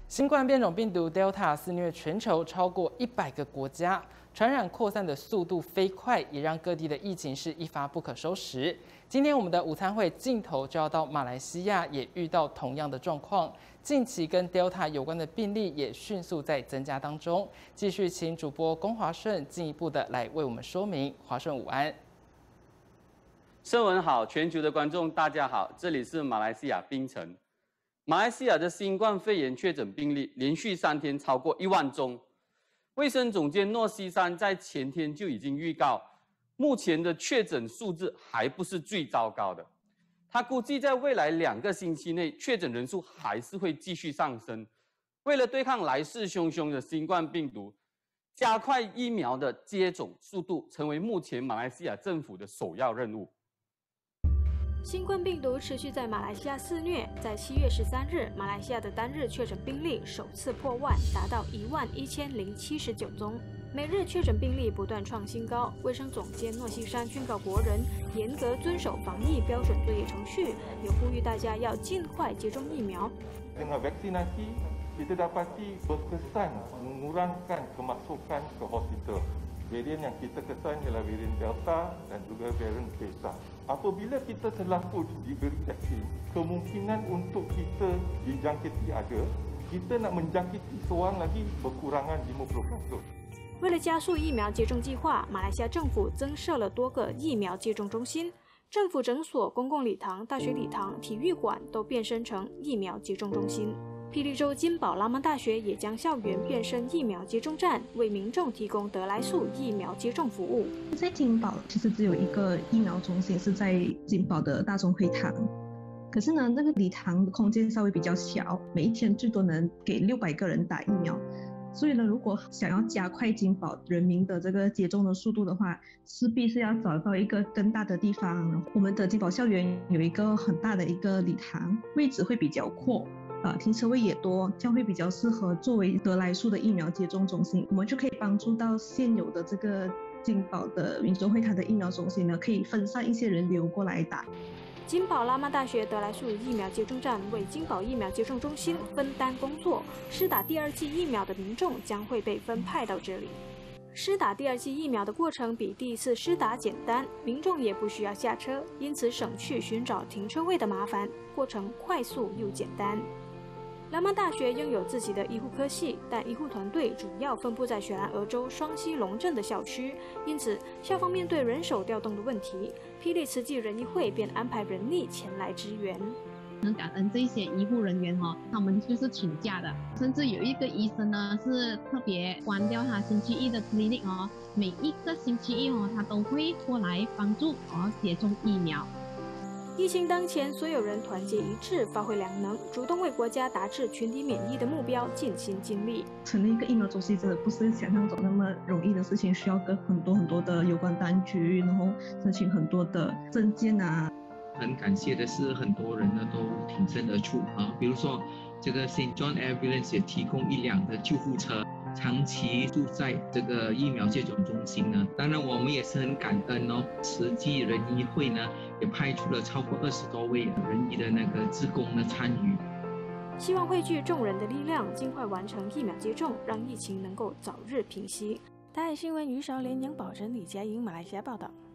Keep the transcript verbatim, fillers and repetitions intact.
新冠变种病毒 Delta 肆虐全球超过一百个国家，传染扩散的速度飞快，也让各地的疫情是一发不可收拾。今天我们的午餐会镜头就要到马来西亚，也遇到同样的状况。近期跟 Delta 有关的病例也迅速在增加当中。继续请主播龚华顺进一步的来为我们说明。华顺午安。 声文好，全球的观众大家好，这里是马来西亚槟城。马来西亚的新冠肺炎确诊病例连续三天超过一万宗。卫生总监诺西山在前天就已经预告，目前的确诊数字还不是最糟糕的。他估计在未来两个星期内，确诊人数还是会继续上升。为了对抗来势汹汹的新冠病毒，加快疫苗的接种速度成为目前马来西亚政府的首要任务。 新冠病毒持续在马来西亚肆虐，在七月十三日，马来西亚的单日确诊病例首次破万，达到一万一千零七十九宗。每日确诊病例不断创新高，卫生总监诺西山劝告国人严格遵守防疫标准作业程序，也呼吁大家要尽快接种疫苗。 Dengan vaksinasi, kita dapati berkesan mengurangkan kemasukan ke hospital. Varian yang kita kesan ialah varian Delta dan juga varian Beta. Apabila kita telah pun diberi vaksin, kemungkinan untuk kita dijangkiti ada. Kita nak menjangkiti seorang lagi berkurangan lima puluh peratus. 为了加速疫苗接种计划，马来西亚政府增设了多个疫苗接种中心，政府诊所、公共礼堂、大学礼堂、体育馆都变身成疫苗接种中心。霹雳州金宝拉曼大学也将校园变身疫苗接种站，为民众提供得来速疫苗接种服务。 在金宝其实只有一个疫苗中心，是在金宝的大众会堂。可是呢，那个礼堂的空间稍微比较小，每一天最多能给六百个人打疫苗。所以呢，如果想要加快金宝人民的这个接种的速度的话，势必是要找到一个更大的地方。我们的金宝校园有一个很大的一个礼堂，位置会比较阔。呃，停车位也多，这样会比较适合作为得来速的疫苗接种中心，我们就可以帮助到现有的这个金宝的民众会堂的疫苗中心呢，可以分散一些人流过来打。 金宝拉曼大学得来速疫苗接种站为金宝疫苗接种中心分担工作，施打第二剂疫苗的民众将会被分派到这里。施打第二剂疫苗的过程比第一次施打简单，民众也不需要下车，因此省去寻找停车位的麻烦，过程快速又简单。拉曼大学拥有自己的医护科系，但医护团队主要分布在雪兰莪州双溪龙镇的校区，因此校方面对人手调动的问题，霹雳慈济仁医会便安排人力前来支援。 很感恩这些医护人员哦，他们就是请假的，甚至有一个医生呢是特别关掉他星期一的 clinic 哦，每一个星期一哦，他都会过来帮助哦接种疫苗。 疫情当前，所有人团结一致，发挥良能，主动为国家达至群体免疫的目标尽心尽力。 成立一个疫苗中心真的不是想象中那么容易的事情，需要跟很多很多的有关单局，然后申请很多的证件啊。 很感谢的是，很多人呢都挺身而出啊，比如说这个 Saint John Ambulance 也提供一辆的救护车，长期住在这个疫苗接种中心呢。当然，我们也是很感恩哦，慈济仁医会呢也派出了超过二十多位仁医的那个志工呢参与。 希望汇聚众人的力量，尽快完成疫苗接种，让疫情能够早日平息。台海新闻于韶联、杨宝珍、李佳莹，马来西亚报道。